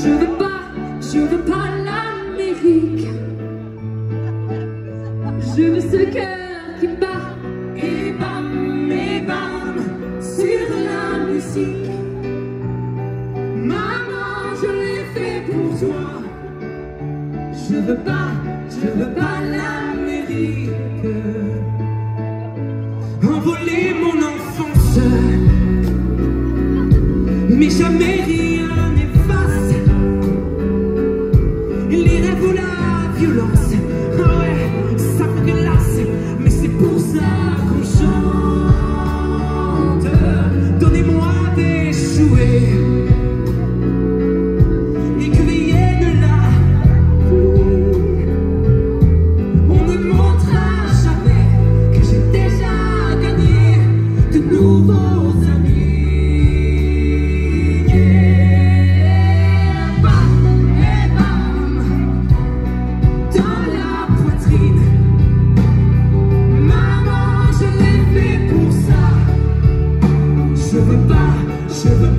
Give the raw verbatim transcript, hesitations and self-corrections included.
Je veux pas, je veux pas l'Amérique. Je veux ce cœur qui bat et bam, et bam sur la musique. Maman, je l'ai fait pour toi. Je veux pas, je veux pas l'Amérique. Envoler mon enfance, mais jamais rien n'efface les rêves ou la violence. Ah ouais, ça me glace, mais c'est pour ça qu'on chante. Donnez-moi des jouets et que vienne la pluie. On ne montrera jamais que j'ai déjà gagné de nouveaux amis. Je veux pas, je veux